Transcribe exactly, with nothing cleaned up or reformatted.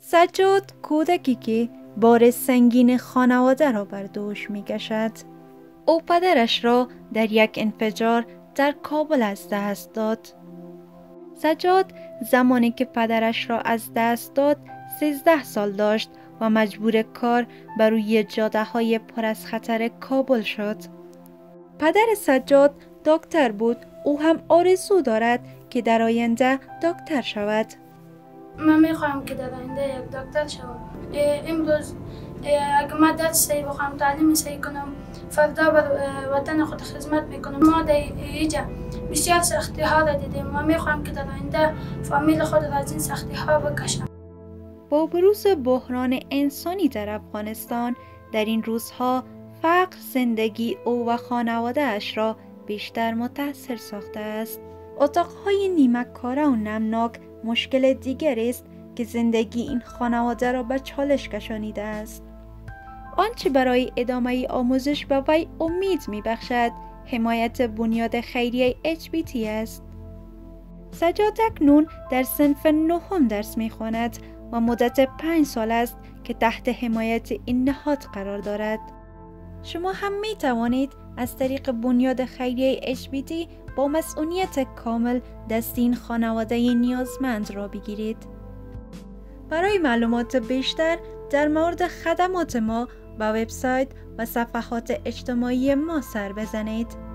سجاد کودکی که بار سنگین خانواده را بر دوش می کشد. او پدرش را در یک انفجار در کابل از دست داد. سجاد زمانی که پدرش را از دست داد سیزده سال داشت و مجبور کار بر روی جاده های پر از خطر کابل شد. پدر سجاد دکتر بود. او هم آرزو دارد که در آینده دکتر شود. من میخواهم که در آینده یک دکتر شوم. امروز اگر من درس صحیح بخوام، تعلیم صحیح کنم، فردا بر وطن خود خدمت میکنم. ما در اینجا بسیار سختی ها را دیدیم و میخواهم که در آینده فامیل خود را از این سختی ها بکشم. با بروز بحران انسانی در افغانستان در این روزها فقر زندگی او و خانواده اش را بیشتر متاثر ساخته است. اتاقهای نیمه کاره و نمناک مشکل دیگری است که زندگی این خانواده را به چالش کشانیده است. آنچه برای ادامه آموزش به وی امید می بخشد حمایت بنیاد خیریه اچ بی تی است. سجاد اکنون در صنف نهم درس می خواند و مدت پنج سال است که تحت حمایت این نهاد قرار دارد. شما هم می توانید از طریق بنیاد خیریه اچ بی تی با مسئولیت کامل دست این خانواده نیازمند را بگیرید. برای معلومات بیشتر در مورد خدمات ما به وبسایت و صفحات اجتماعی ما سر بزنید.